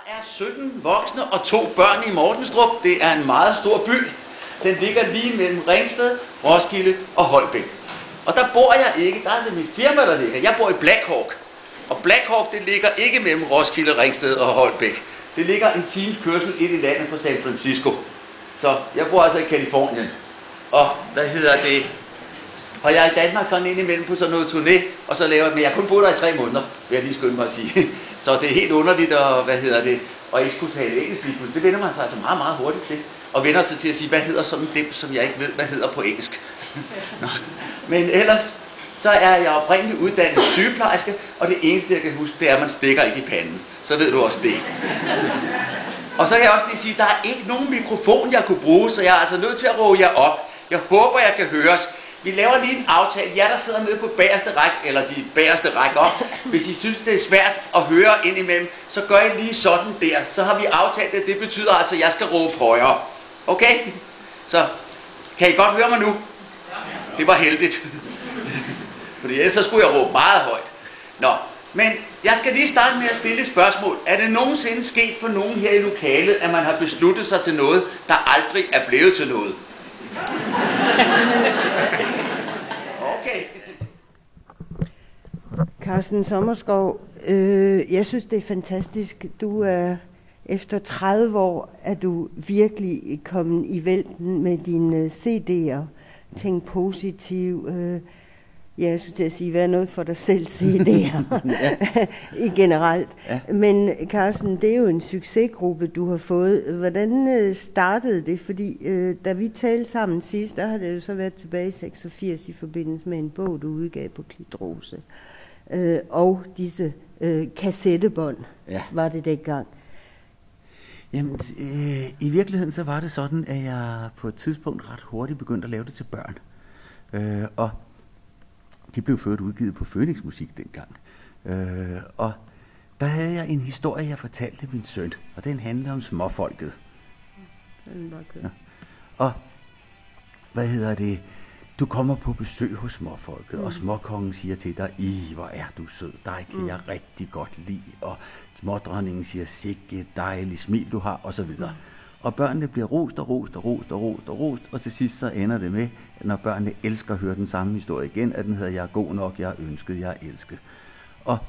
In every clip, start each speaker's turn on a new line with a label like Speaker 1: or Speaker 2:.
Speaker 1: er 17 voksne og 2 børn i Mortenstrup. Det er en meget stor by. Den ligger lige mellem Ringsted, Roskilde og Holbæk. Og der bor jeg ikke. Der er det mit firma, der ligger. Jeg bor i Black Hawk. Og Black Hawk, det ligger ikke mellem Roskilde, Ringsted og Holbæk. Det ligger en times kørsel ind i landet fra San Francisco. Så jeg bor altså i Californien. Og hvad hedder det? Og jeg er i Danmark sådan indimellem på sådan noget turné, og så laver men jeg kun boet der i 3 måneder, vil jeg lige skynde mig at sige. Så det er helt underligt, og og ikke skulle tale engelsk lige pludselig. Det vender man sig altså meget, meget hurtigt til. Og vender sig til at sige, hvad hedder sådan dem, som jeg ikke ved, hvad hedder på engelsk. Nå. Men ellers, så er jeg oprindeligt uddannet sygeplejerske, og det eneste, jeg kan huske, det er, at man stikker ikke i panden. Så ved du også det. Og så kan jeg også lige sige, at der er ikke nogen mikrofon, jeg kunne bruge, så jeg er altså nødt til at råbe jer op. Jeg håber, jeg kan høres. Vi laver lige en aftale. Jer, der sidder nede på bagerste række, eller de bagerste række op. Hvis I synes, det er svært at høre indimellem, så gør I lige sådan der. Så har vi aftalt det. Det betyder altså, at jeg skal råbe højere. Okay? Så kan I godt høre mig nu? Det var heldigt. Fordi ellers så skulle jeg råbe meget højt. Nå, men jeg skal lige starte med at stille et spørgsmål. Er det nogensinde sket for nogen her i lokalet, at man har besluttet sig til noget, der aldrig er blevet til noget? Okay.
Speaker 2: Carsten Sommerskov, jeg synes, det er fantastisk. Du er efter 30 år, er du virkelig kommet i vælten med dine CD'er. Tænk positiv. Ja, jeg skulle til at sige, hvad er noget for dig selv CD'er i generelt. Ja. Men Carsten, det er jo en succesgruppe, du har fået. Hvordan startede det? Fordi da vi talte sammen sidst, der har det jo så været tilbage i 86 i forbindelse med en bog, du udgav på Klidrose. Og disse kassettebånd, var det dengang.
Speaker 1: Jamen, i virkeligheden så var det sådan, at jeg på et tidspunkt ret hurtigt begyndte at lave det til børn. Og de blev ført udgivet på Phoenix Musik dengang. Og der havde jeg en historie, jeg fortalte min søn, og den handlede om småfolket. Ja. Og hvad hedder det? Du kommer på besøg hos småfolket, og småkongen siger til dig, hvor er du sød, dig kan jeg rigtig godt lide, og smådronningen siger, sikke dejlig smil du har, og så videre. Og børnene bliver rost og rost og rost og rost og rost, og til sidst så ender det med, at når børnene elsker at høre den samme historie igen, at den hedder, jeg er god nok, jeg er ønsket, jeg er elsket. Og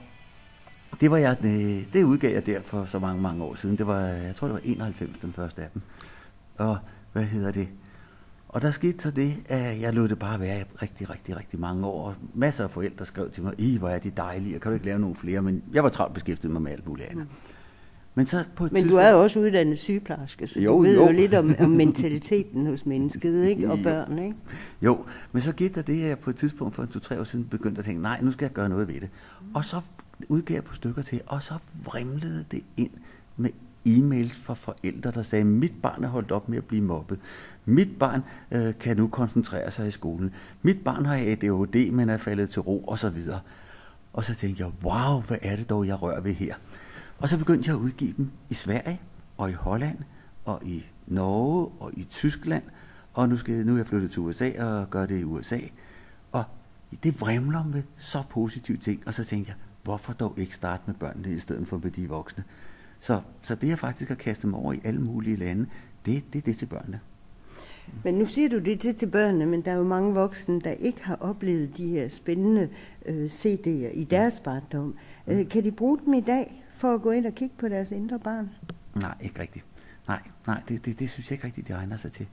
Speaker 1: det udgav jeg der for så mange år siden. Det var, jeg tror det var 91, den første af dem. Og hvad hedder det? Og der skete så det, at jeg lod det bare være rigtig mange år. Og masser af forældre skrev til mig, hvor er de dejlige, og kan du ikke lave nogle flere? Men jeg var travlt beskæftiget mig med alt muligt andet.
Speaker 2: Men du er jo også uddannet sygeplejerske, så du ved jo lidt om mentaliteten hos mennesket, ikke? Og børn, ikke?
Speaker 1: Jo, men så gik der det, at jeg på et tidspunkt for 2-3 år siden begyndte at tænke, nej, nu skal jeg gøre noget ved det. Og så udgav jeg på stykker til, og så vrimlede det ind med e-mails fra forældre, der sagde, mit barn er holdt op med at blive mobbet. Mit barn kan nu koncentrere sig i skolen. Mit barn har ADHD, men er faldet til ro, og så videre. Og så tænkte jeg, wow, hvad er det dog, jeg rører ved her? Og så begyndte jeg at udgive dem i Sverige, og i Holland, og i Norge, og i Tyskland. Og nu er jeg flyttet til USA og gør det i USA. Og det vrimler med så positive ting. Og så tænkte jeg, hvorfor dog ikke starte med børnene i stedet for med de voksne? Så det jeg faktisk har kastet mig over i alle mulige lande, det er det til børnene.
Speaker 2: Men nu siger du det til børnene, men der er jo mange voksne, der ikke har oplevet de her spændende CD'er i deres barndom. Kan de bruge dem i dag for at gå ind og kigge på deres indre barn?
Speaker 1: Nej, ikke rigtigt. Nej, det synes jeg ikke rigtigt, det egner sig til.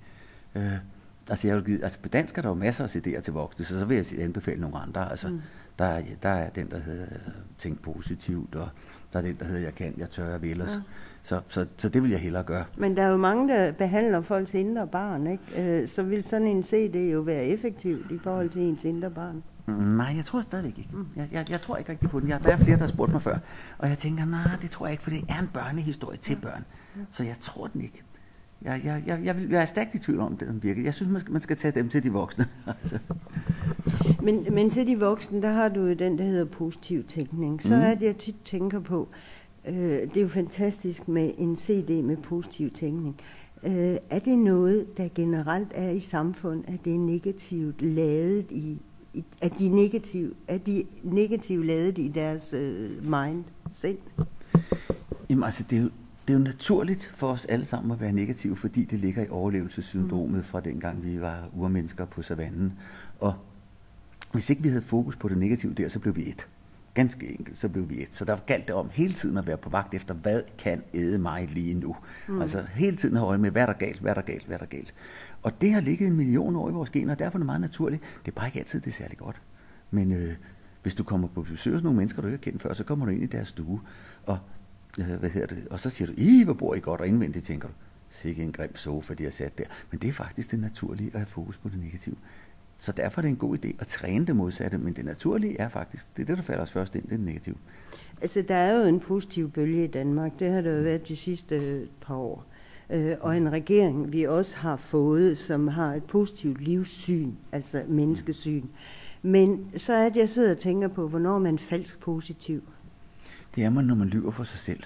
Speaker 1: På dansk er der jo masser af CD'er til voksne, så vil jeg anbefale nogle andre. Altså, der er den, der hedder Tænk positivt, og der er den, der hedder Jeg kan, jeg tør, jeg vil. Ja. Så det vil jeg hellere gøre.
Speaker 2: Men der er jo mange, der behandler folks indre barn, ikke? Så vil sådan en CD jo være effektivt i forhold til ens indre barn.
Speaker 1: Nej, jeg tror stadigvæk ikke. Jeg tror ikke rigtig på den. Der er flere, der har spurgt mig før. Og jeg tænker, nej, det tror jeg ikke, for det er en børnehistorie til børn. Så jeg tror den ikke. Jeg er stærkt i tvivl om, den virker. Jeg synes, man skal tage dem til de voksne.
Speaker 2: Men til de voksne, der har du jo den, der hedder positiv tænkning. Så er det, jeg tit tænker på, det er jo fantastisk med en CD med positiv tænkning. Er det noget, der generelt er i samfundet, at det er negativt ladet er de negativt ladet i deres mind selv?
Speaker 1: Jamen altså, det er jo
Speaker 3: Det er jo naturligt for os alle sammen at være negative, fordi det ligger i overlevelsessyndromet fra dengang vi var urmennesker på savannen. Og hvis ikke vi havde fokus på det negative der, så blev vi et. Ganske enkelt, så blev vi et. Så der galt det om hele tiden at være på vagt efter, hvad kan æde mig lige nu? Altså hele tiden have øje med, hvad er der galt, hvad er der galt, hvad er der galt. Og det har ligget 1 million år i vores gener, og derfor er det meget naturligt. Det er bare ikke altid, det er særlig godt. Men hvis du kommer på besøg hos nogle mennesker, du ikke har kendt før, så kommer du ind i deres stue, og og så siger du, hvor bor I godt, og indvendigt tænker du, sikke en grim sofa, de har sat der. Men det er faktisk det naturlige at have fokus på det negative. Så derfor er det en god idé at træne det modsatte, men det naturlige er faktisk, det er det, der falder os først ind, det er det negative.
Speaker 2: Altså, der er jo en positiv bølge i Danmark, det har der jo været de sidste par år. Og en regering, vi også har fået, som har et positivt livssyn, altså menneskesyn. Men så er det, jeg sidder og tænker på, hvornår man er falsk positiv.
Speaker 3: Det er man, når man lyver for sig selv.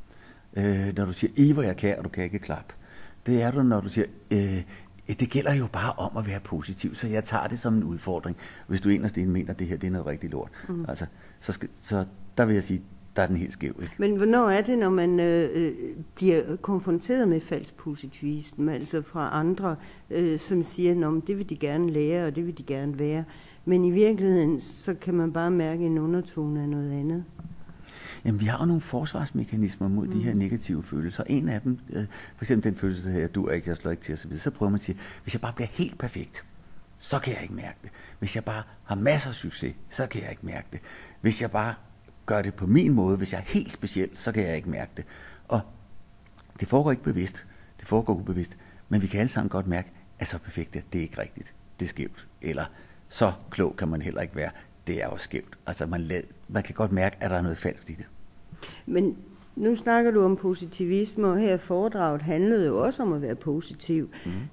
Speaker 3: Når du siger, hvor jeg kan, og du kan ikke klappe. Det er du, når du siger, det gælder jo bare om at være positiv, så jeg tager det som en udfordring. Hvis du inderst inde mener, at det her det er noget rigtig lort. Altså, så der vil jeg sige, der er den helt skæv. Ikke?
Speaker 2: Men hvornår er det, når man bliver konfronteret med falsk positivisme, altså fra andre, som siger, det vil de gerne lære, og det vil de gerne være. Men i virkeligheden, så kan man bare mærke en undertone af noget andet.
Speaker 3: Jamen, vi har jo nogle forsvarsmekanismer mod de her negative følelser. En af dem, for eksempel den følelse, der hedder, du er ikke, jeg slår ikke til osv., så prøver man at sige, hvis jeg bare bliver helt perfekt, så kan jeg ikke mærke det. Hvis jeg bare har masser af succes, så kan jeg ikke mærke det. Hvis jeg bare gør det på min måde, hvis jeg er helt speciel, så kan jeg ikke mærke det. Og det foregår ikke bevidst, det foregår ubevidst, men vi kan alle sammen godt mærke, at så perfekt det er ikke rigtigt, det er skævt. Eller så klog kan man heller ikke være, det er jo skævt. Altså man kan godt mærke, at der er noget falsk i det.
Speaker 2: Men nu snakker du om positivisme, og her foredraget handlede jo også om at være positiv.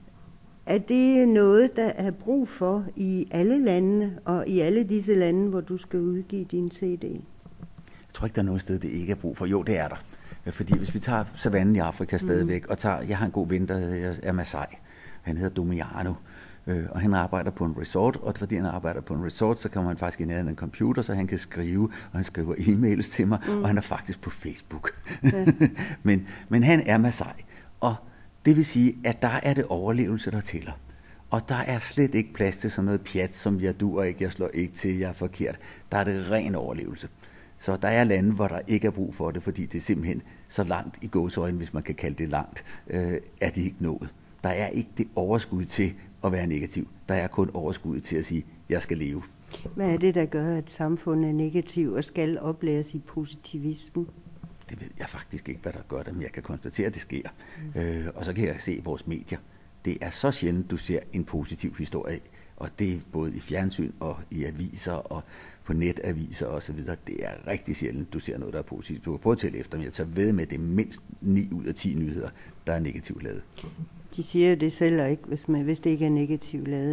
Speaker 2: Er det noget, der er brug for i alle landene, og i alle disse lande, hvor du skal udgive din CD?
Speaker 3: Jeg tror ikke, der er noget sted, det ikke er brug for. Jo, det er der. Fordi hvis vi tager savannen i Afrika stadigvæk, og jeg har en god ven, der er Masai. Han hedder Domiano. Og han arbejder på en resort, og fordi han arbejder på en resort, så kommer han faktisk ind i en computer, så han kan skrive, og han skriver e-mails til mig, og han er faktisk på Facebook. Ja. men han er Masai, og det vil sige, at der er det overlevelse, der tæller. Og der er slet ikke plads til sådan noget pjat, som jeg duer ikke, jeg slår ikke til, jeg er forkert. Der er det ren overlevelse. Så der er lande, hvor der ikke er brug for det, fordi det er simpelthen så langt i gåseøjne, hvis man kan kalde det langt, er de ikke nået. Der er ikke det overskud til at være negativ. Der er kun overskud til at sige, jeg skal leve.
Speaker 2: Hvad er det, der gør, at samfundet er negativ og skal oplæres i positivisme?
Speaker 3: Det ved jeg faktisk ikke, hvad der gør det, men jeg kan konstatere, at det sker. Og så kan jeg se vores medier. Det er så sjældent, du ser en positiv historie, og det er både i fjernsyn og i aviser og på netaviser osv. Det er rigtig sjældent, du ser noget, der er positivt. Du kan prøve at tælle efter, men jeg tager ved med, at det er mindst 9 ud af 10 nyheder, der er negativt lavet.
Speaker 2: De siger det selv ikke, hvis det ikke er negativt lavet.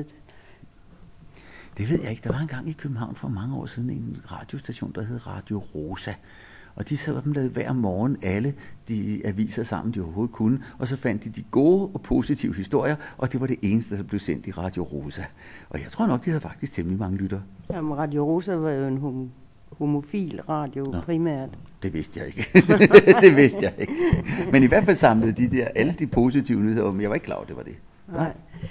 Speaker 3: Det ved jeg ikke. Der var engang i København for mange år siden en radiostation, der hed Radio Rosa. Og de sad dem lavede hver morgen alle de aviser sammen, de overhovedet kunne. Og så fandt de gode og positive historier, og det var det eneste, der blev sendt i Radio Rosa. Og jeg tror nok, de havde faktisk temmelig mange lyttere.
Speaker 2: Jamen, Radio Rosa var jo en homofil radio primært.
Speaker 3: Det vidste jeg ikke. Det vidste jeg ikke. Men i hvert fald samlede de der alle de positive nyheder, men jeg var ikke klar over, det var det.
Speaker 2: Nej.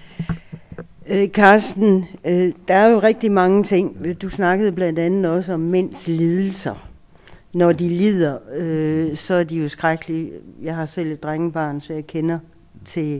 Speaker 2: Carsten, der er jo rigtig mange ting. Du snakkede blandt andet også om mænds lidelser. Når de lider, så er de jo skrækkelige. Jeg har selv et drengebarn, så jeg kender til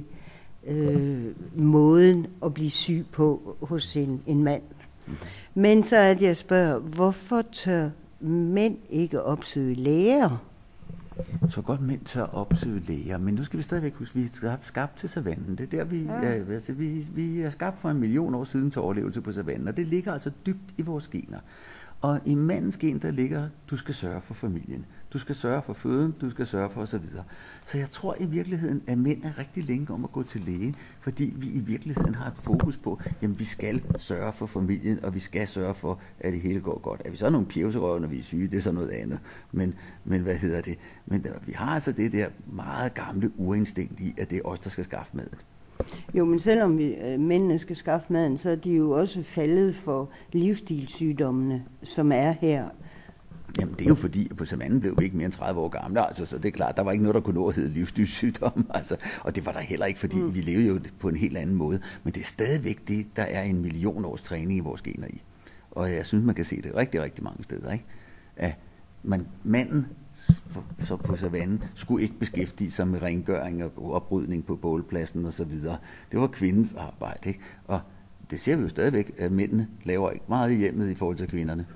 Speaker 2: måden at blive syg på hos en mand. Men så er det, jeg spørger, hvorfor tør mænd ikke opsøge læger?
Speaker 3: Så godt mænd tør opsøge læger, men nu skal vi stadigvæk huske, vi er skabt til savannen. Det er der, vi er skabt for 1 million år siden til overlevelse på savannen, og det ligger altså dybt i vores gener. Og i mandens gen, der ligger, du skal sørge for familien, du skal sørge for føden, du skal sørge for osv. Så jeg tror i virkeligheden, at mænd er rigtig længe om at gå til læge, fordi vi i virkeligheden har et fokus på, jamen vi skal sørge for familien, og vi skal sørge for, at det hele går godt. Er vi så nogle pjevserøver, når vi er syge, det er så noget andet. Men hvad hedder det? Men vi har altså det der meget gamle urinstinkt i, at det er os, der skal skaffe maden.
Speaker 2: Jo, men selvom mændene skal skaffe maden, så er de jo også faldet for livsstilssygdommene, som er her.
Speaker 3: Jamen det er jo fordi, at på savannen blev vi ikke mere end 30 år gamle, altså, så det er klart, der var ikke noget, der kunne nå at hedde livsstilssygdom, altså, og det var der heller ikke, fordi vi levede jo på en helt anden måde, men det er stadigvæk det, der er 1 million års træning i vores gener i, og jeg synes, man kan se det rigtig, rigtig mange steder, ikke? At manden så på savannen skulle ikke beskæftige sig med rengøring og oprydning på bålpladsen og så videre. Det var kvindens arbejde, ikke? Og det ser vi jo stadigvæk, at mændene laver ikke meget i hjemmet i forhold til kvinderne.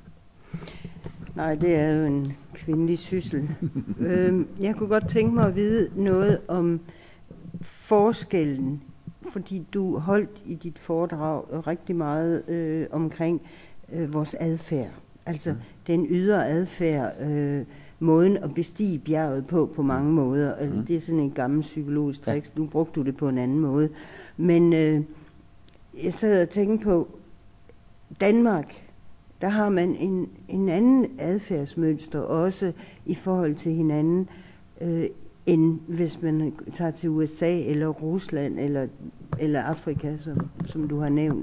Speaker 2: Nej, det er jo en kvindelig syssel. Jeg kunne godt tænke mig at vide noget om forskellen, fordi du holdt i dit foredrag rigtig meget omkring vores adfærd. Altså den ydre adfærd, måden at bestige bjerget på mange måder. Det er sådan en gammel psykologisk trick. Nu brugte du det på en anden måde. Men jeg sad og tænkte på, Danmark, der har man en anden adfærdsmønster, også i forhold til hinanden, end hvis man tager til USA eller Rusland eller Afrika, som du har nævnt.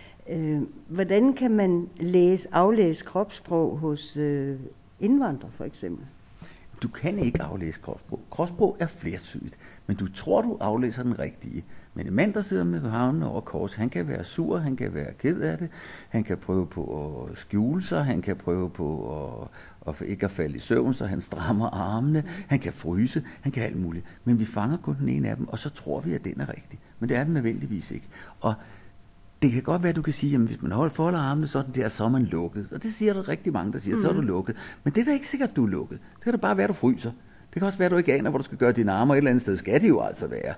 Speaker 2: Hvordan kan man aflæse kropssprog hos indvandrere for eksempel?
Speaker 3: Du kan ikke aflæse kropssprog. Kropssprog er flertydigt, men du tror, du aflæser den rigtige. Men en mand, der sidder med havnen over kors, han kan være sur, han kan være ked af det, han kan prøve på at skjule sig, han kan prøve på at ikke at falde i søvn, så han strammer armene, han kan fryse, han kan alt muligt. Men vi fanger kun den ene af dem, og så tror vi, at den er rigtig. Men det er den nødvendigvis ikke. Og det kan godt være, at du kan sige, at hvis man folder armene sådan der, så er man lukket. Og det siger der rigtig mange, der siger, så er du lukket. Men det er da ikke sikkert, at du er lukket. Det kan da bare være, at du fryser. Det kan også være, at du ikke aner, hvor du skal gøre dine arme, og et eller andet sted skal det jo altså være.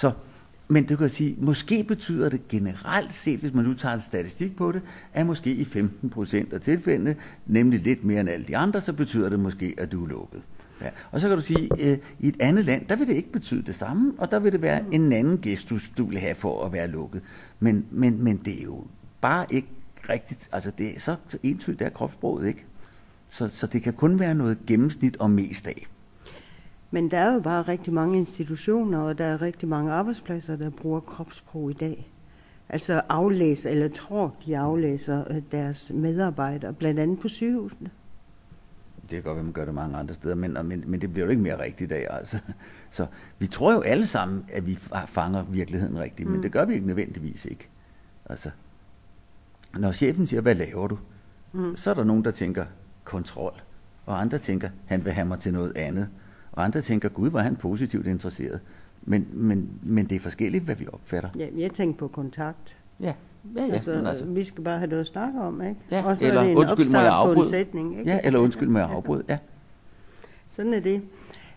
Speaker 3: Men du kan sige, måske betyder det generelt set, hvis man nu tager en statistik på det, at måske i 15% af tilfældene, nemlig lidt mere end alle de andre, så betyder det måske, at du er lukket. Ja. Og så kan du sige, i et andet land, der vil det ikke betyde det samme, og der vil det være en anden gestus, du vil have for at være lukket. Men det er jo bare ikke rigtigt, altså det er så entydigt, der er kropssproget, ikke? Så det kan kun være noget gennemsnit og mest af.
Speaker 2: Men der er jo bare rigtig mange institutioner, og der er rigtig mange arbejdspladser, der bruger kropssprog i dag. Altså aflæser, eller tror, de aflæser deres medarbejdere, blandt andet på sygehusene.
Speaker 3: Det kan godt være, man gør det mange andre steder, men det bliver jo ikke mere rigtigt i dag, altså. Så vi tror jo alle sammen, at vi fanger virkeligheden rigtigt, men det gør vi ikke nødvendigvis ikke. Altså, når chefen siger, hvad laver du? Så er der nogen, der tænker kontrol, og andre tænker, han vil have mig til noget andet. Og andre tænker, gud, var han positivt interesseret. Men det er forskelligt, hvad vi opfatter.
Speaker 2: Ja, jeg tænker på kontakt.
Speaker 3: Ja.
Speaker 2: Altså, vi skal bare have noget at snakke om, ikke?
Speaker 3: Ja,
Speaker 2: og så
Speaker 3: eller
Speaker 2: er det en
Speaker 3: undskyld, må jeg afbryde?
Speaker 2: på en sætning, ikke?
Speaker 3: Ja, eller undskyld, må jeg afbryde? Ja.
Speaker 2: Sådan er det.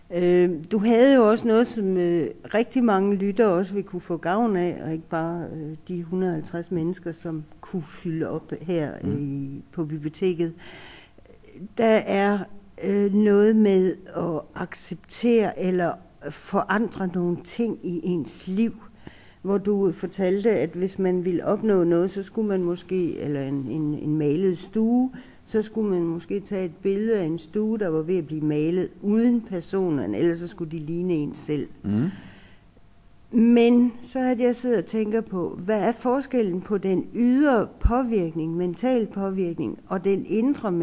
Speaker 2: Du havde jo også noget, som rigtig mange lyttere også vil kunne få gavn af, og ikke bare de 150 mennesker, som kunne fylde op her på biblioteket. Der er noget med at acceptere eller forandre nogle ting i ens liv, hvor du fortalte, at hvis man ville opnå noget, så skulle man måske, eller en malet stue, så skulle man måske tage et billede af en stue, der var ved at blive malet uden personerne, ellers så skulle de ligne en selv. Men så havde jeg siddet og tænker på, hvad er forskellen på den ydre påvirkning, mental påvirkning, og den indre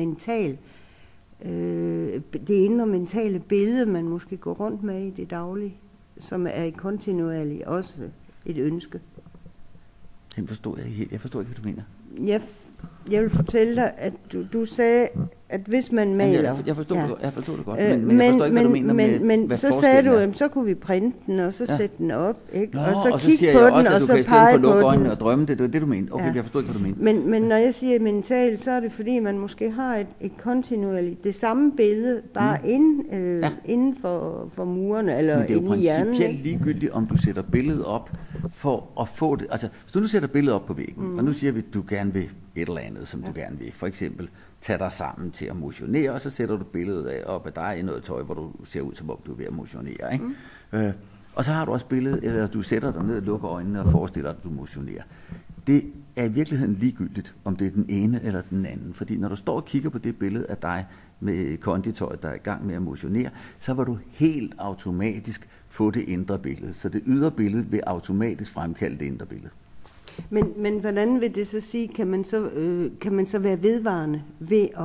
Speaker 2: det indre mentale billede, man måske går rundt med i det daglige, som er kontinuerligt også et ønske.
Speaker 3: Jeg forstår ikke, hvad du mener.
Speaker 2: Jeg vil fortælle dig, at du sagde, at hvis man maler...
Speaker 3: Jeg forstår det godt, men jeg forstår ikke, hvad du mener med, hvad
Speaker 2: så sagde du, at så kunne vi printe den, og så sætte den op, ikke?
Speaker 3: Nå,
Speaker 2: og så kigge på den, og så pege på den. Og så siger jeg også, at du kan i stedet for lukke øjnene og drømme, det er det, du mener. Okay, jeg forstår ikke, hvad du mener. Men når jeg siger mentalt, så er det fordi, man måske har et kontinuerligt, det samme billede, bare inden for murene, eller inde i hjernen.
Speaker 3: Det er jo principielt ligegyldigt, om du sætter billedet op for at få det. Altså, hvis du nu sætter billedet op på væggen, og nu siger vi, at du gerne vil et eller andet, som du gerne vil. For eksempel, tage dig sammen til at motionere, og så sætter du billedet af op af dig i noget tøj, hvor du ser ud, som om du er ved at motionere. Ikke? Og så har du også billedet, eller du sætter dig ned, lukker øjnene og forestiller dig, at du motionerer. Det er i virkeligheden ligegyldigt, om det er den ene eller den anden. Fordi når du står og kigger på det billede af dig med konditøjet, der er i gang med at motionere, så vil du helt automatisk få det indre billede. Så det ydre billede vil automatisk fremkalde det indre billede.
Speaker 2: Men hvordan vil det så sige, kan man så være vedvarende ved at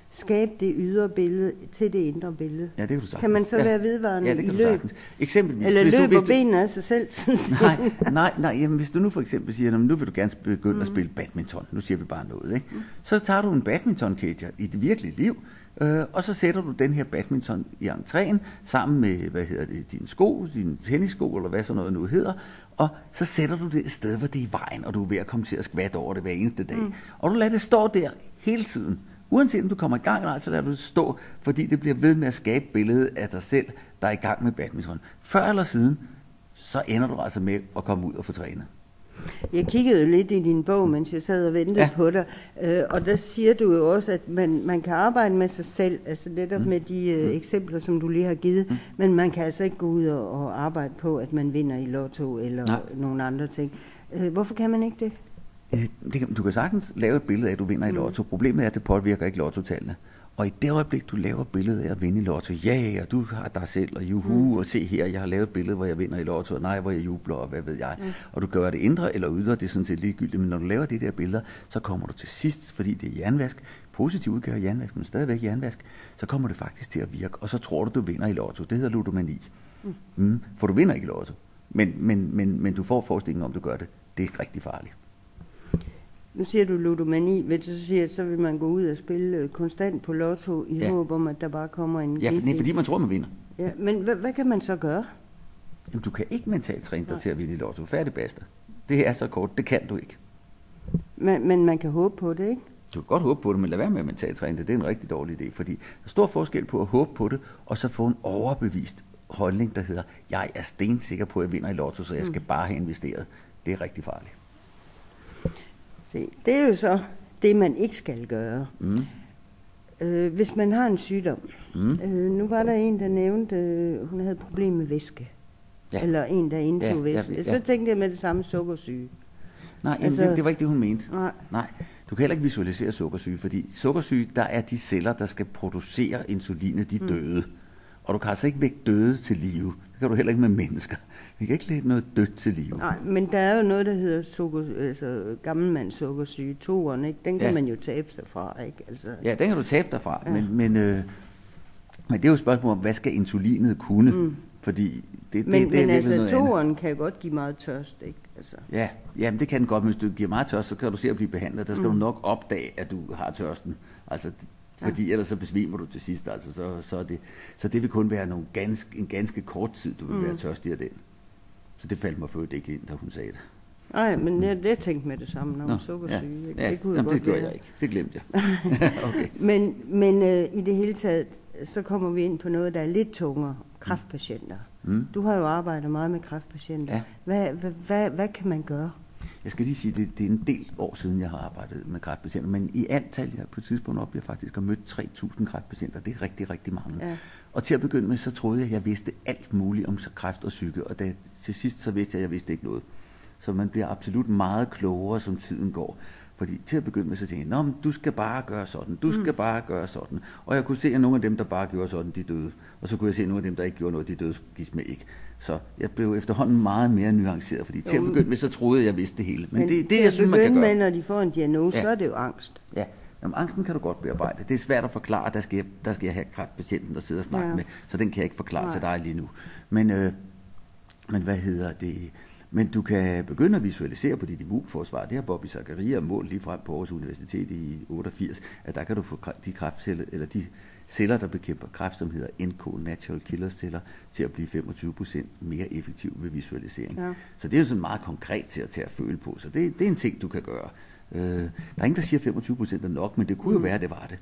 Speaker 2: skabe det ydre billede til det indre billede.
Speaker 3: Ja, det kan du sagtens.
Speaker 2: Kan man så være vedvarende i løb?
Speaker 3: Eksempelvis.
Speaker 2: Eller løber benene af sig selv?
Speaker 3: Nej, jamen, hvis du nu for eksempel siger, nu vil du gerne begynde at spille badminton, nu siger vi bare noget, ikke? Så tager du en badminton-ketcher i det virkelige liv, og så sætter du den her badminton i entréen, sammen med, dine sko, dine tennissko, eller hvad sådan noget nu hedder, og så sætter du det et sted, hvor det er i vejen, og du er ved at komme til at skvatte over det hver eneste dag. Og du lader det stå der hele tiden. Uanset om du kommer i gang eller ej, så lader du det stå, fordi det bliver ved med at skabe billedet af dig selv, der er i gang med badminton. Før eller siden, så ender du altså med at komme ud og få trænet.
Speaker 2: Jeg kiggede jo lidt i din bog, mens jeg sad og ventede på dig, og der siger du jo også, at man kan arbejde med sig selv, altså netop med de eksempler, som du lige har givet, men man kan altså ikke gå ud og arbejde på, at man vinder i lotto eller nogle andre ting. Hvorfor kan man ikke det?
Speaker 3: Du kan sagtens lave et billede af, at du vinder i lotto. Problemet er, at det påvirker ikke lottotallene. Og i det øjeblik, du laver et billede af at vinde i lotto, ja, og du har dig selv, og juhu, og se her, jeg har lavet et billede, hvor jeg vinder i lotto, og nej, hvor jeg jubler, og hvad ved jeg. Og du gør det indre eller ydre, det er sådan set ligegyldigt, men når du laver de der billeder, så kommer du til sidst, fordi det er jernvask, positiv udgave af jernvask, men stadigvæk jernvask, så kommer det faktisk til at virke, og så tror du vinder i lotto. Det hedder ludomani. For du vinder ikke i lotto, men du får forestillingen om, du gør det. Det er rigtig farligt.
Speaker 2: Nu siger du ludomani, vil du så sige, at så vil man gå ud og spille konstant på lotto i håb om, at der bare kommer en
Speaker 3: gnist? Ja, fordi man tror, man vinder.
Speaker 2: Ja, men hvad kan man så gøre?
Speaker 3: Jamen, du kan ikke mentalt træne dig til at vinde i lotto. Færdig basta. Det er så kort, det kan du ikke.
Speaker 2: Men man kan håbe på det, ikke?
Speaker 3: Du kan godt håbe på det, men lad være med at mentalt træne det. Det er en rigtig dårlig idé, fordi der er stor forskel på at håbe på det, og så få en overbevist holdning, der hedder, jeg er stensikker på, at jeg vinder i lotto, så jeg skal bare have investeret. Det er rigtig farligt.
Speaker 2: Se, det er jo så det, man ikke skal gøre. Hvis man har en sygdom. Nu var der en, der nævnte, hun havde et problem med væske. Ja. Eller en, der indtog væske. Så tænkte jeg med det samme sukkersyge.
Speaker 3: Nej, altså, det var ikke det, hun mente. Nej. Du kan heller ikke visualisere sukkersyge, fordi sukkersyge, der er de celler, der skal producere insulinet, de døde. Og du kan altså ikke vække døde til live. Det kan du heller ikke med mennesker. Vi kan ikke lægge noget dødt til live.
Speaker 2: Nej, men der er jo noget, der hedder gammelmands sukkersyge, toeren, ikke? Den kan man jo tabe sig fra, ikke? Altså.
Speaker 3: Ja, den kan du tabe dig fra, men det er jo et spørgsmål om, hvad skal insulinet kunne? Fordi
Speaker 2: men altså, toeren kan jo godt give meget tørst, ikke? Altså.
Speaker 3: Ja, men det kan den godt, men hvis du giver meget tørst, så kan du se at blive behandlet. Der skal du nok opdage, at du har tørsten. Altså, fordi ellers så besvimer du til sidst, altså, så det vil kun være en ganske kort tid, du vil være tørstig af den. Så det faldt mig for ikke ind, da hun sagde det.
Speaker 2: Nej, men det tænkte med det samme, når hun sukkersyge.
Speaker 3: Det gør jeg ikke. Det glemte jeg. Okay.
Speaker 2: Men i det hele taget, så kommer vi ind på noget, der er lidt tungere. Kræftpatienter. Du har jo arbejdet meget med kræftpatienter. Ja. Hvad kan man gøre?
Speaker 3: Jeg skal lige sige, det er en del år siden, jeg har arbejdet med kræftpatienter, men i alt tal jeg på et tidspunkt op, jeg faktisk har mødt 3.000 kræftpatienter. Det er rigtig, rigtig mange. Ja. Og til at begynde med, så troede jeg, at jeg vidste alt muligt om kræft og psyke, og til sidst så vidste jeg, at jeg vidste ikke noget. Så man bliver absolut meget klogere, som tiden går. Fordi til at begynde med, så tænkte jeg, du skal bare gøre sådan, du skal bare gøre sådan. Og jeg kunne se, at nogle af dem, der bare gjorde sådan, de døde. Og så kunne jeg se, at nogle af dem, der ikke gjorde noget, de døde gisme ikke. Så jeg blev efterhånden meget mere nuanceret, fordi til at begynde med, så troede jeg, vidste det hele. Men det jeg synes, man kan gøre.
Speaker 2: Med, når de får en diagnose, så er det jo angst.
Speaker 3: Ja, jamen, angsten kan du godt bearbejde. Det er svært at forklare, der skal jeg have kræftpatienten, der sidder og snakker med. Så den kan jeg ikke forklare til dig lige nu. Men hvad hedder det? Men du kan begynde at visualisere på dit immunforsvar. Det har Bobby Zachariah målt lige frem på Aarhus Universitet i 88, at der kan du få de kræftceller, eller de celler, der bekæmper kræft, som hedder NK, Natural Killer celler, til at blive 25% mere effektiv ved visualisering. Ja. Så det er jo sådan meget konkret til at føle på. Så det er en ting, du kan gøre. Der er ingen, der siger 25% er nok, men det kunne jo være, det var det.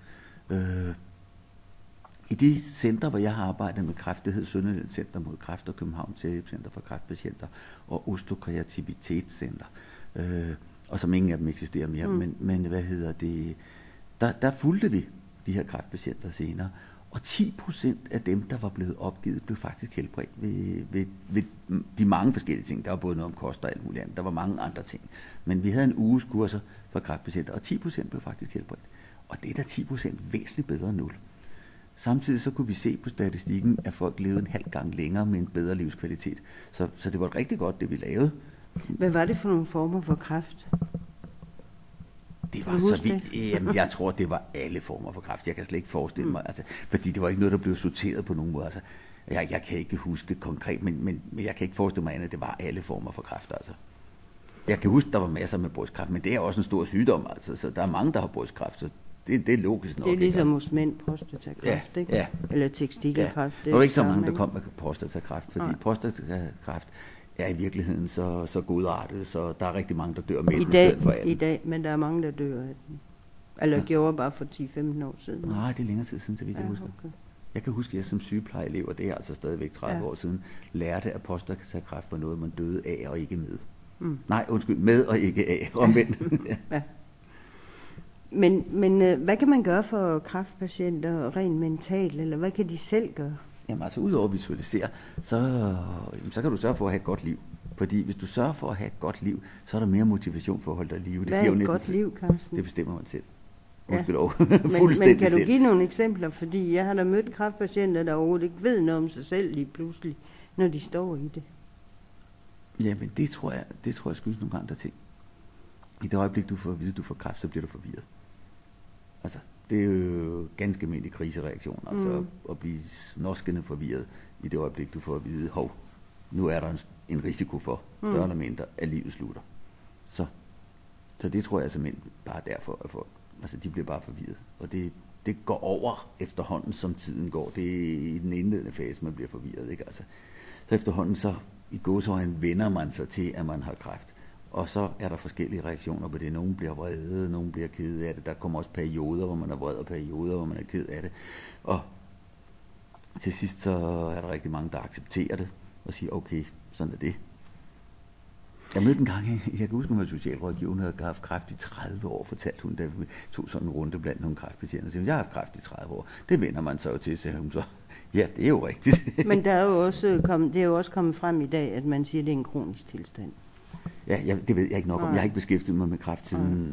Speaker 3: I de centre, hvor jeg har arbejdet med kræft, det hedder Sønderjylland Center mod Kræft og København Center for Kræftpatienter og Oslo Kreativitetscenter, og som ingen af dem eksisterer mere, men hvad hedder det, der fulgte vi de her kræftpatienter senere, og 10% af dem, der var blevet opgivet, blev faktisk helbredt ved de mange forskellige ting. Der var både noget om kost og alt muligt andet, der var mange andre ting, men vi havde en uges kurser for kræftpatienter, og 10% blev faktisk helbredt, og det er da 10% væsentligt bedre end 0. Samtidig så kunne vi se på statistikken, at folk levede en halv gang længere med en bedre livskvalitet. Så det var rigtig godt, det vi lavede.
Speaker 2: Hvad var det for nogle former for kræft?
Speaker 3: Det var så vildt. Jamen, jeg tror, det var alle former for kræft. Jeg kan slet ikke forestille mig, altså, fordi det var ikke noget, der blev sorteret på nogen måde. Altså, jeg kan ikke huske konkret, men jeg kan ikke forestille mig andet, at det var alle former for kræft. Altså. Jeg kan huske, der var masser med brystkræft, men det er også en stor sygdom, altså, så der er mange, der har brystkræft, så det er logisk nok.
Speaker 2: Det er ligesom hos mænd prostatakræft, ikke?
Speaker 3: Ja.
Speaker 2: Eller tekstilkræft.
Speaker 3: Ja. Der er ikke så mange, der kom med prostatakræft, fordi prostatakræft er i virkeligheden så godartet, så der er rigtig mange, der dør med
Speaker 2: i dag, men der er mange, der dør af den. Eller gjorde bare for 10-15 år siden.
Speaker 3: Nej, det er længere tid siden, så vidt jeg husker. Okay. Jeg kan huske, at jeg som sygeplejeelev, og det er altså stadigvæk 30 år siden, lærte, at prostatakræft var noget, man døde af og ikke med. Nej, undskyld, med og ikke af, omvendt.
Speaker 2: Ja. Men hvad kan man gøre for kræftpatienter rent mentalt, eller hvad kan de selv gøre?
Speaker 3: Jamen altså, udover at visualisere, så kan du sørge for at have et godt liv. Fordi hvis du sørger for at have et godt liv, så er der mere motivation for at holde dig i live.
Speaker 2: Hvad er et godt liv, Carsten?
Speaker 3: Det bestemmer man selv.
Speaker 2: Men kan du give nogle eksempler? Fordi jeg har da mødt kræftpatienter, der overhovedet ikke ved noget om sig selv lige pludselig, når de står i det.
Speaker 3: Jamen, det tror jeg skyldes nogle andre ting. I det øjeblik, du får at vide, at du får kræft, så bliver du forvirret. Altså, det er jo ganske almindelig krisereaktion, altså at blive snoskende forvirret i det øjeblik, du får at vide, hov, nu er der en risiko for, større eller mindre, at livet slutter. Så det tror jeg simpelthen bare derfor, at folk, altså de bliver bare forvirret. Og det går over efterhånden, som tiden går. Det er i den indledende fase, man bliver forvirret, ikke? Altså, så efterhånden så i gåseøjne vender man sig til, at man har kræft. Og så er der forskellige reaktioner på det. Nogle bliver vrede, nogle bliver ked af det. Der kommer også perioder, hvor man er vred, og perioder, hvor man er ked af det. Og til sidst så er der rigtig mange, der accepterer det og siger, okay, sådan er det. Jeg mødte en gang, jeg kan huske, at hun var socialrådgiver, hun havde haft kræft i 30 år, fortalte hun, da vi tog sådan en runde blandt nogle kræftpatienter. Så jeg har haft kræft i 30 år. Det vender man så jo til, sagde hun så. Ja, det er jo rigtigt.
Speaker 2: Men det er jo også kommet frem i dag, at man siger, at det er en kronisk tilstand.
Speaker 3: Ja, det ved jeg ikke nok om. Jeg har ikke beskæftiget mig med kræft siden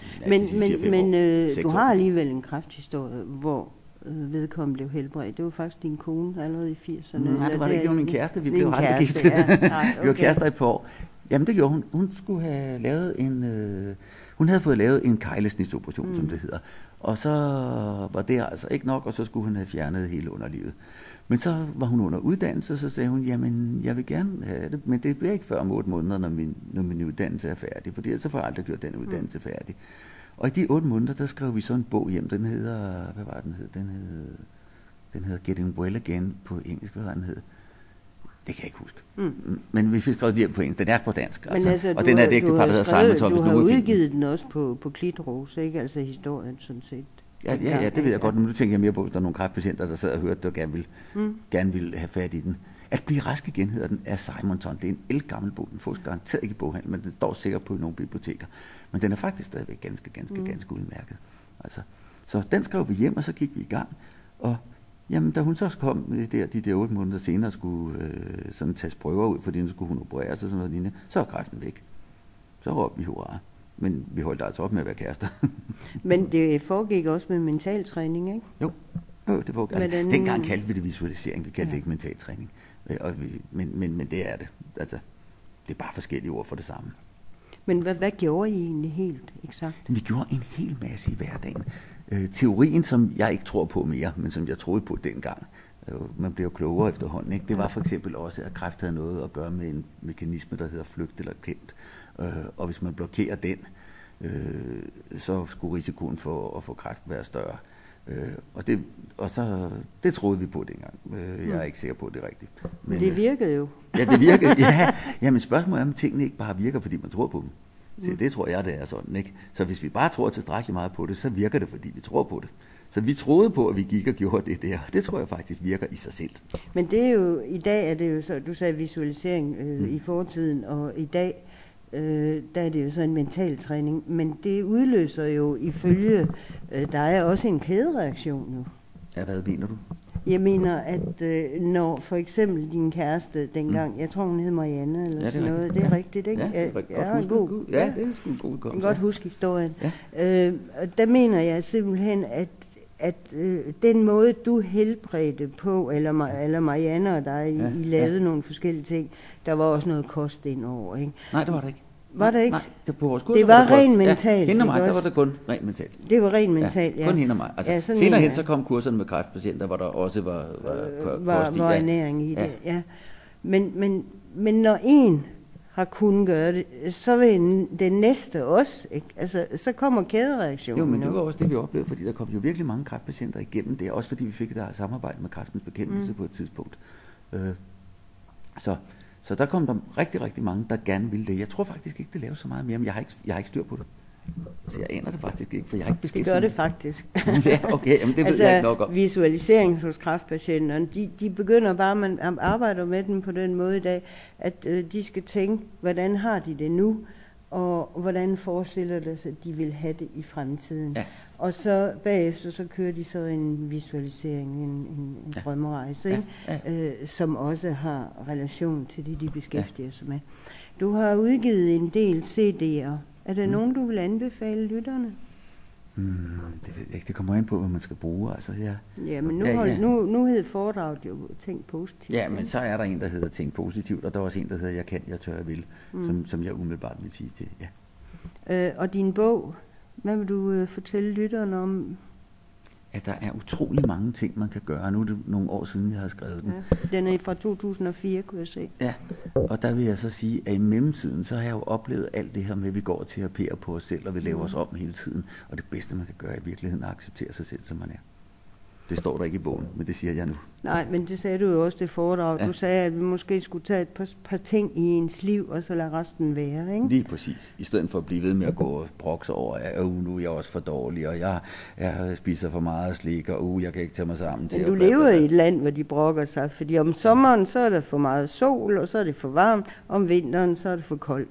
Speaker 2: Men du har alligevel en kræfthistorie, hvor vedkommende blev helbredt. Det var faktisk din kone allerede i 80'erne.
Speaker 3: Nej, det var det ikke. Det var min kæreste. Vi blev aldrig gift. Vi var kærester et par år. Jamen, det gjorde hun. Hun skulle have lavet hun havde fået lavet en keglesnitsoperation, som det hedder. Og så var det altså ikke nok, og så skulle hun have fjernet hele underlivet. Men så var hun under uddannelse, og så sagde hun, jamen, jeg vil gerne have det, men det bliver ikke før om 8 måneder, når min uddannelse er færdig, fordi så får jeg aldrig gjort den uddannelse færdig. Og i de 8 måneder, der skrev vi så en bog hjem, den hedder, hvad var den hed? Den hedder Getting Well Again på engelsk, hvad var den hed? Det kan jeg ikke huske. Men vi fik skrevet hjem på engelsk, den er på dansk. Altså. Og den er et ægtepar, der hedder Simon Thomas.
Speaker 2: Du har udgivet den også på Klitrose, ikke? Altså historien sådan set.
Speaker 3: Ja, det ved jeg godt, men nu tænker jeg mere på, at der er nogle kræftpatienter, der sad og hørte, der gerne ville have fat i den. At blive rask igen hedder den af Simonton. Det er en ældgammel bog, den fås garanteret ikke i boghandel, men den står sikkert på nogle biblioteker. Men den er faktisk stadigvæk ganske udmærket. Altså, så den skrev vi hjem, og så gik vi i gang. Og jamen, da hun så kom de der 8 måneder senere, skulle sådan tages prøver ud, fordi nu skulle hun opereres og sådan noget lignende, så var kræften væk. Så råbte vi hurra. Men vi holdt altså op med at være kærester. Men
Speaker 2: det foregik også med mentaltræning, ikke?
Speaker 3: Jo, det foregik. Altså, dengang kaldte vi det visualisering, vi kaldte det ikke mentaltræning. Men det er det. Altså, det er bare forskellige ord for det samme.
Speaker 2: Men hvad gjorde I egentlig helt eksakt?
Speaker 3: Vi gjorde en hel masse i hverdagen. Teorien, som jeg ikke tror på mere, men som jeg troede på dengang, man bliver klogere efterhånden, ikke? Det var for eksempel også, at kræft havde noget at gøre med en mekanisme, der hedder flygt eller klemt. Og hvis man blokerer den, så skulle risikoen for at få kræft være større. Det troede vi på dengang. Jeg er ikke sikker på, at det er rigtigt.
Speaker 2: Men det virkede jo.
Speaker 3: Ja, det virkede. Ja, men spørgsmålet er, om tingene ikke bare virker, fordi man tror på dem. Så det tror jeg, det er sådan, ikke? Så hvis vi bare tror tilstrækkeligt meget på det, så virker det, fordi vi tror på det. Så vi troede på, at vi gik og gjorde det der. Det tror jeg faktisk virker i sig selv.
Speaker 2: Men det er jo, i dag er det jo så, du sagde visualisering i fortiden, og i dag, der er det jo så en mental træning. Men det udløser jo ifølge, der er også en kædereaktion nu.
Speaker 3: Ja, hvad mener du?
Speaker 2: Jeg mener, at når for eksempel din kæreste dengang, jeg tror hun hed Marianne eller sådan noget, det er rigtigt, ikke?
Speaker 3: Ja, det er godt det er sgu en god hukommelse.
Speaker 2: Jeg kan godt huske historien. Ja. Der mener jeg simpelthen, at den måde, du helbredte på, eller Marianne og dig, I lavede nogle forskellige ting, der var også noget kost indover, ikke?
Speaker 3: Nej, det var det ikke.
Speaker 2: Var det ikke?
Speaker 3: Nej, det på vores kurser
Speaker 2: det var
Speaker 3: der
Speaker 2: ren mental.
Speaker 3: Ja, hende og mig, der var det kun ren mental.
Speaker 2: Det var ren mental, ja.
Speaker 3: Kun hende og mig. Altså,
Speaker 2: ja,
Speaker 3: senere hen så kom kurserne med kræftpatienter, hvor der også var kost i.
Speaker 2: Var ernæring i det, ja. Men når en har kunnet gøre det, så vil den næste også, ikke? Altså, så kommer kædereaktionen.
Speaker 3: Jo, men det var også det, vi oplevede, fordi der kom jo virkelig mange kræftpatienter igennem det, også fordi vi fik der samarbejde med Kræftens Bekæmpelse på et tidspunkt. Så der kom der rigtig, rigtig mange, der gerne ville det. Jeg tror faktisk ikke, det laver så meget mere, men jeg har ikke styr på det. Så jeg aner det faktisk ikke, for jeg har ikke beskæftiget.
Speaker 2: Det gør det faktisk.
Speaker 3: Ja, okay, men det ved jeg ikke nok om.
Speaker 2: Visualisering hos kræftpatienterne, de begynder bare, man arbejder med dem på den måde i dag, at de skal tænke, hvordan har de det nu, og hvordan forestiller det sig, at de vil have det i fremtiden. Ja. Og så bagefter, så kører de så en visualisering, en drømmerejse, som også har relation til det, de beskæftiger sig med. Du har udgivet en del CD'er. Er der nogen, du vil anbefale lytterne?
Speaker 3: Det kommer ind på, hvad man skal bruge. Altså,
Speaker 2: ja, men nu hedder foredraget jo Tænk Positivt.
Speaker 3: Ja, men så er der en, der hedder Tænk Positivt, og der er også en, der hedder Jeg kan, jeg tør, jeg vil, som jeg umiddelbart vil sige til. Ja.
Speaker 2: Og din bog, hvad vil du fortælle lytterne om?
Speaker 3: Ja, der er utrolig mange ting, man kan gøre. Nu er det nogle år siden, jeg har skrevet den.
Speaker 2: Ja, den er fra 2004, kunne jeg se.
Speaker 3: Ja, og der vil jeg så sige, at i mellemtiden, så har jeg jo oplevet alt det her med, at vi går og teraperer på os selv, og vi laver os om hele tiden. Og det bedste, man kan gøre, er i virkeligheden at acceptere sig selv, som man er. Det står der ikke i bogen, men det siger jeg nu.
Speaker 2: Nej, men det sagde du jo også, det foredrag. Ja. Du sagde, at vi måske skulle tage et par ting i ens liv, og så lade resten være, ikke?
Speaker 3: Lige præcis. I stedet for at blive ved med at gå og brokse over, at nu er jeg også for dårlig, og jeg spiser for meget slik, og jeg kan ikke tage mig sammen til.
Speaker 2: Men du lever i et land, hvor de brokker sig, fordi om sommeren, så er der for meget sol, og så er det for varmt, om vinteren, så er det for koldt.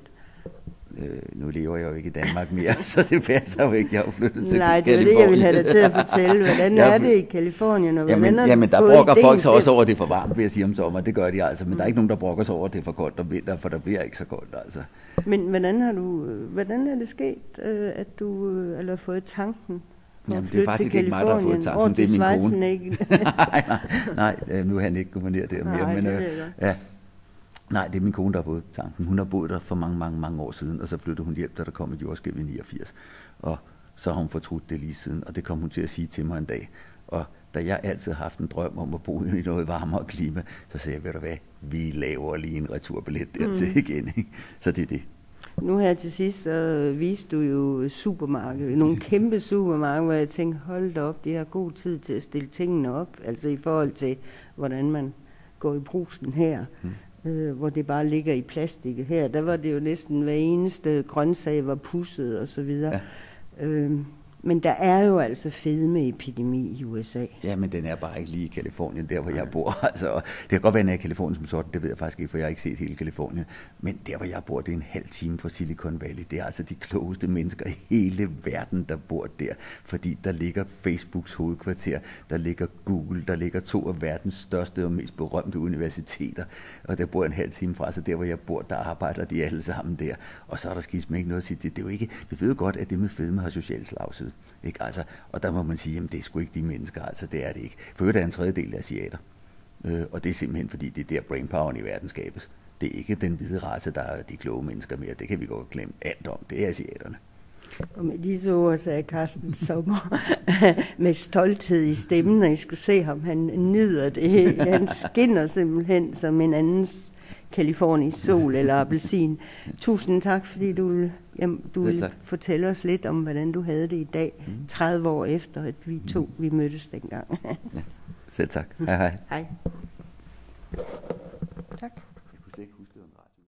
Speaker 3: Nu lever jeg jo ikke i Danmark mere, så det passer jo ikke. Jeg har flyttet til
Speaker 2: Nej, det er det, jeg vil have dig til at fortælle. Hvordan er det i Californien? Og
Speaker 3: jamen der brokker folk sig også over, at det er for varmt, vil jeg sige om sommer. Det gør de altså, men der er ikke nogen, der brokker sig over, at det er for koldt om vinteren, for der bliver ikke så koldt altså.
Speaker 2: Men hvordan er det sket, at du har fået tanken?
Speaker 3: Jamen, det er faktisk ikke mig, der har fået tanken, det er min kone. nej, nu er han ikke guverneret der mere. Men, nej, det er min kone, der har fået tanken. Hun har boet der for mange år siden, og så flyttede hun hjem, da der kom et jordskælv i 89. Og så har hun fortrudt det lige siden, og det kom hun til at sige til mig en dag. Og da jeg altid har haft en drøm om at bo i noget varmere klima, så sagde jeg, ved du hvad, vi laver lige en returbillet dertil igen. Ikke? Så det er det.
Speaker 2: Nu her til sidst, så viste du jo supermarked, nogle kæmpe supermarkeder, hvor jeg tænkte, hold da op, de har god tid til at stille tingene op, altså i forhold til, hvordan man går i brusen her. Hvor det bare ligger i plastik. Her, der var det jo næsten hver eneste grøntsag var pudset og så videre. Ja. Men der er jo altså fedmeepidemi i USA.
Speaker 3: Ja, men den er bare ikke lige i Californien, der hvor jeg bor. Altså, det kan godt være, at den er i Californien som sådan, det ved jeg faktisk ikke, for jeg har ikke set hele Californien. Men der hvor jeg bor, det er en halv time fra Silicon Valley. Det er altså de klogeste mennesker i hele verden, der bor der. Fordi der ligger Facebooks hovedkvarter, der ligger Google, der ligger 2 af verdens største og mest berømte universiteter. Og der bor en halv time fra, så der hvor jeg bor, der arbejder de alle sammen der. Og så er der skisme ikke noget at sige. Det er jo ikke, vi ved jo godt, at det med fedme har social slagside. Ikke? Altså, og der må man sige, at det er sgu ikke de mennesker, altså det er det ikke. For øvrigt er en tredjedel af asiater, og det er simpelthen fordi, det er der brainpoweren i verden skabes. Det er ikke den hvide race, der er de kloge mennesker mere, det kan vi godt glemme alt om, det er asiaterne.
Speaker 2: Og med disse ord sagde Carsten Sommer med stolthed i stemmen, og I skulle se ham, han nyder det. Han skinner simpelthen som en andens kalifornisk sol eller appelsin. Tusind tak, fordi du vil fortælle os lidt om, hvordan du havde det i dag, 30 år efter, at vi mødtes dengang.
Speaker 3: Ja, selv tak. Hej.
Speaker 2: Hej. Tak.